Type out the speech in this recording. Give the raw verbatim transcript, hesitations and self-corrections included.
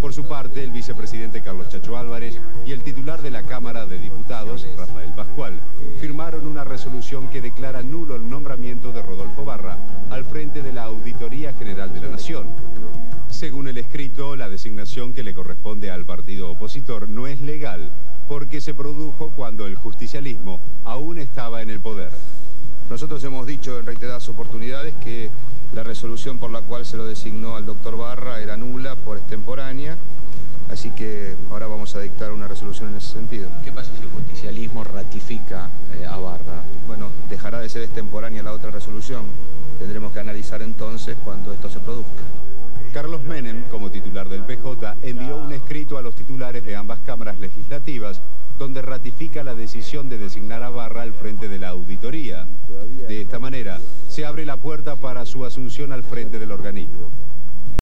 Por su parte, el vicepresidente Carlos Chacho Álvarez y el titular de la Cámara de Diputados, Rafael Pascual, firmaron una resolución que declara nulo el nombramiento de Rodolfo Barra al frente de la Auditoría General de la Nación. Según el escrito, la designación que le corresponde al partido opositor no es legal porque se produjo cuando el justicialismo aún estaba en el poder. Nosotros hemos dicho en reiteradas oportunidades que la resolución por la cual se lo designó al doctor Barra era nula por extemporánea, así que ahora vamos a dictar una resolución en ese sentido. ¿Qué pasa si el justicialismo ratifica eh, a Barra? Bueno, dejará de ser extemporánea la otra resolución. Tendremos que analizar entonces cuando esto se produzca. Carlos Menem, como titular del P J, envió un escrito a los titulares de ambas cámaras legislativas donde ratifica la decisión de designar a Barra al frente de la auditoría. De esta manera, se abre la puerta para su asunción al frente del organismo.